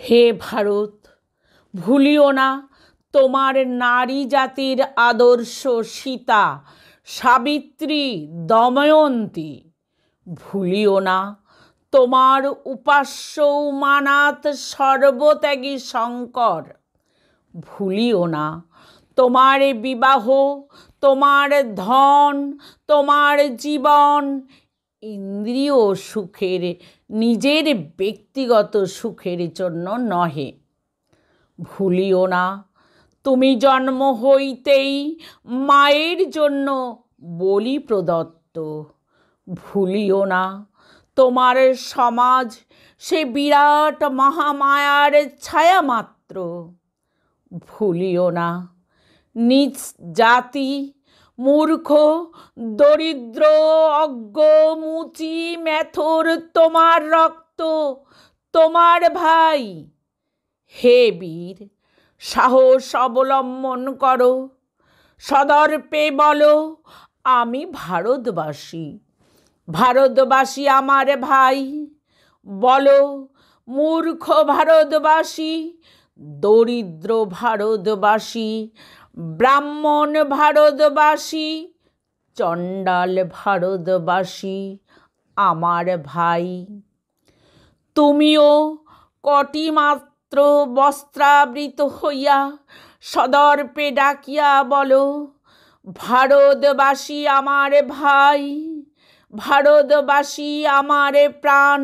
হে ভারত, ভুলিও না তোমার নারী জাতির আদর্শ সীতা, সাবিত্রী, দময়ন্তী। ভুলিও না তোমার উপাস্য উমানাথ সর্বত্যাগী শঙ্কর। ভুলিও না তোমার বিবাহ, তোমার ধন, তোমার জীবন ইন্দ্রিয় সুখের, নিজের ব্যক্তিগত সুখের জন্য নহে। ভুলিও না তুমি জন্ম হইতেই মায়ের জন্য বলি প্রদত্ত। ভুলিও না তোমার সমাজ সে বিরাট মহামায়ার ছায়া মাত্র। ভুলিও না নিজ জাতি, মূর্খ, দরিদ্র, অজ্ঞ, মুচি, মেথর তোমার রক্ত, তোমার ভাই। হে বীর, সাহস অবলম্বন করো, সদর্পে বলো আমি ভারতবাসী। ভারতবাসী আমার ভাই। বলো মূর্খ ভারতবাসী, দরিদ্র ভারতবাসী, ব্রাহ্মণ ভারতবাসী, চণ্ডাল ভারতবাসী আমার ভাই। তুমিও কটিমাত্র বস্ত্রাবৃত হইয়া সদর্পে ডাকিয়া বলো ভারতবাসী আমার ভাই, ভারতবাসী আমার প্রাণ।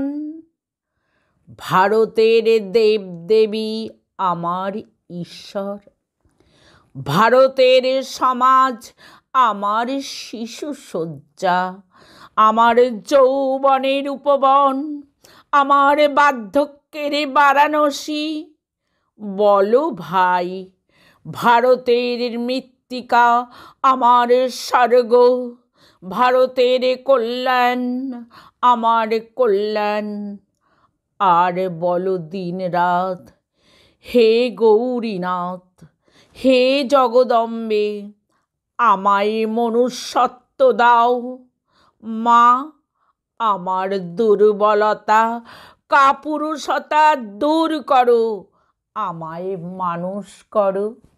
ভারতের দেবদেবী আমার ঈশ্বর, ভারতের সমাজ আমার শিশু শয্যা, আমার যৌবনের উপবন, আমার বার্ধক্যের বারাণসী। বলো ভাই, ভারতের মৃত্তিকা আমার স্বর্গ, ভারতের কল্যাণ আমার কল্যাণ। আর বলো দিন রাত, হে গৌরীনাথ, হে জগদম্বে, আমায় মনুষ্যত্ব দাও। মা, আমার দুর্বলতা কাপুরুষতা দূর করো, আমায় মানুষ করো।